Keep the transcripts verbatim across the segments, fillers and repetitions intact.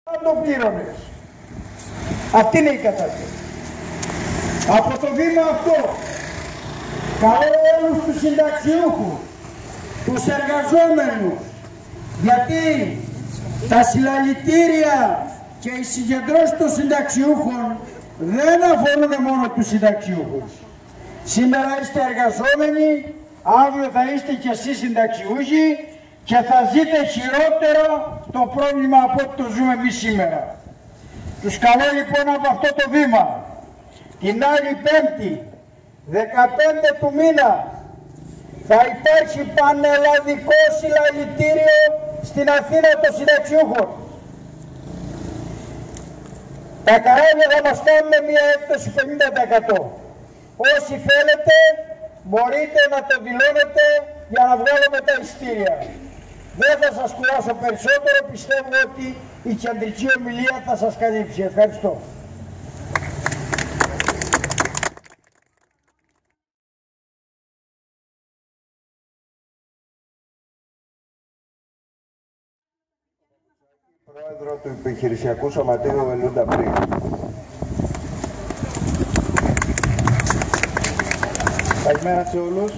Αν το πλήρωνες. Αυτή είναι η κατάσταση. Από το βήμα αυτό, καλώ όλους τους συνταξιούχους, τους εργαζόμενους, γιατί τα συλλαλητήρια και οι συγκεντρώσεις των συνταξιούχων δεν αφορούν μόνο τους συνταξιούχους. Σήμερα είστε εργαζόμενοι, αύριο θα είστε και εσείς συνταξιούχοι και θα ζείτε χειρότερο το πρόβλημα από ό,τι το ζούμε εμείς σήμερα. Τους καλώ λοιπόν από αυτό το βήμα, την άλλη Πέμπτη, δεκαπέντε του μήνα, θα υπάρχει πανελλαδικό συλλαλητήριο στην Αθήνα των συνταξιούχων. Τα καράβια θα μας κάνουν μια έκπτωση πενήντα τοις εκατό. Όσοι θέλετε μπορείτε να το δηλώνετε για να βγάλουμε τα εισιτήρια. Δεν θα σας κουράσω περισσότερο, πιστεύω ότι η κεντρική ομιλία θα σας καλύψει. Ευχαριστώ. Πρόεδρο του Επιχειρησιακού Σωματείου Βελούντα Πρι. Καλημέρα σε όλους.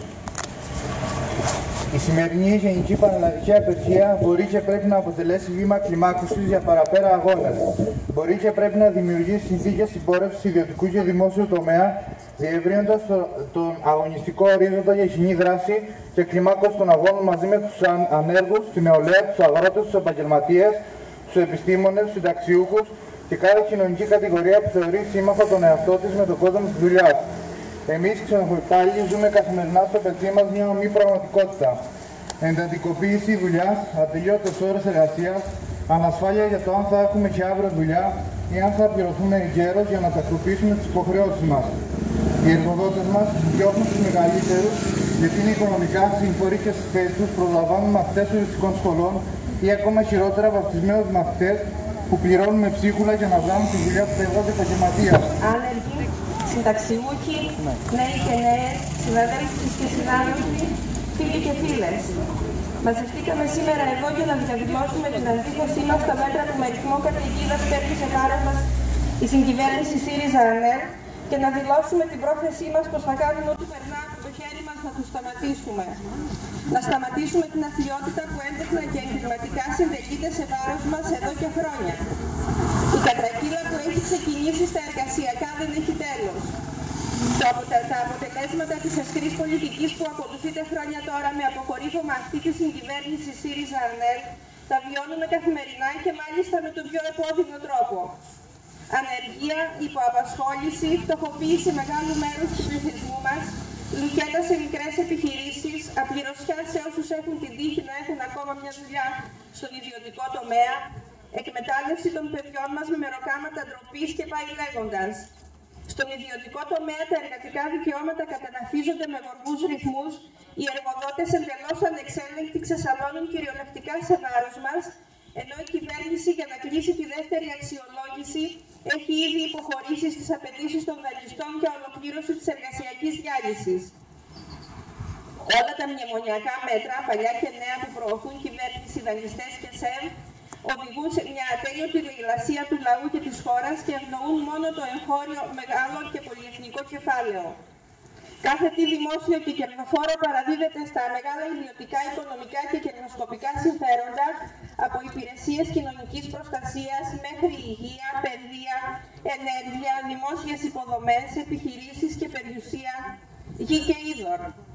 Η σημερινή γενική πανελλαδική απεργία μπορεί και πρέπει να αποτελέσει βήμα κλιμάκωσης για παραπέρα αγώνες. Μπορεί και πρέπει να δημιουργήσει συνθήκες συμπόρευσης ιδιωτικού και δημόσιου τομέα, διευρύνοντας το, τον αγωνιστικό ορίζοντα για κοινή δράση και κλιμάκωση των αγώνων μαζί με τους ανέργους, την νεολαία, τους αγρότες, τους επαγγελματίες, τους επιστήμονες, τους συνταξιούχους και κάθε κοινωνική κατηγορία που θεωρεί σύμμαχο τον εαυτό της με τον κόσμο της δουλειάς. Εμείς οι ξενοδοχειοπάλληλοι ζούμε καθημερινά στο πετσί μας μια ομή πραγματικότητα. Εντατικοποίηση δουλειάς, ατελείωτες ώρες εργασίας, ανασφάλεια για το αν θα έχουμε και αύριο δουλειά ή αν θα πληρωθούμε εγκαίρως για να τακτοποιήσουμε τις υποχρεώσεις μας. Οι εργοδότες μας διώχνουν τους μεγαλύτερους γιατί είναι οικονομικά συμφορεί και στις θέσεις τους προλαμβάνουν μαθητές οριστικών σχολών ή ακόμα χειρότερα βαφτισμένους μαθητές που πληρώνουν με ψίχουλα για να βγάλουν τη δουλειά που θα έβγαζε επαγγελματίας. Άνεργοι, συνταξιούχοι, νέοι και νέες, συναδέλφοι και συνάδελφοι, φίλοι και φίλες. Μαζευτήκαμε σήμερα εδώ για να διαδηλώσουμε την αντίθεσή μας στα μέτρα που με ρυθμό καταιγίδας παίρνει σε βάρος μας η συγκυβέρνηση ΣΥΡΙΖΑ-ΑΝΕΛ και να δηλώσουμε την πρόθεσή μας πως θα κάνουμε ό,τι περνά από το χέρι μας να τους σταματήσουμε. Να σταματήσουμε την αθλιότητα που έντεχνα και εγκληματικά συντελείται σε βάρος μας εδώ και χρόνια. Η κατρακύλα που έχει ξεκινήσει στα εργασιακά δεν έχει τέλος. Το αποτε... Τα αποτελέσματα της αισκρής πολιτικής που ακολουθείται χρόνια τώρα με αποκορύφωμα αυτή τη συγκυβέρνηση ΣΥΡΙΖΑ-ΑΝΕΛ τα βιώνουμε καθημερινά και μάλιστα με τον πιο επώδυνο τρόπο. Ανεργία, υποαπασχόληση, φτωχοποίηση μεγάλου μέρους του πληθυσμού μας, λουκέτα σε μικρές επιχειρήσεις, απληρωσιά σε όσους έχουν την τύχη να έχουν ακόμα μια δουλειά στον ιδιωτικό τομέα, εκμετάλλευση των παιδιών μας με μεροκάματα ντροπής και πάει λέγοντας. Στον ιδιωτικό τομέα τα εργατικά δικαιώματα καταναφίζονται με γοργούς ρυθμούς, οι εργοδότες εντελώς ανεξέλεγκτοι ξεσαλώνουν κυριολεκτικά σε βάρος μας, ενώ η κυβέρνηση για να κλείσει τη δεύτερη αξιολόγηση έχει ήδη υποχωρήσει στις απαιτήσεις των δανειστών για ολοκλήρωση της εργασιακής διάλυσης. Όλα τα μνημονιακά μέτρα, παλιά και νέα που προωθούν κυβέρνηση, δανειστές και ΣΕΒ, οδηγούν σε μια ατέλειωτη λαιλασία του λαού και της χώρας και ευνοούν μόνο το εγχώριο μεγάλο και πολυεθνικό κεφάλαιο. Κάθε τι δημόσιο και κερδοφόρο παραδίδεται στα μεγάλα ιδιωτικά, οικονομικά και κερδοσκοπικά συμφέροντα, από υπηρεσίες κοινωνικής προστασίας μέχρι υγεία, παιδεία, ενέργεια, δημόσιες υποδομές, επιχειρήσεις και περιουσία, γη και είδωρ.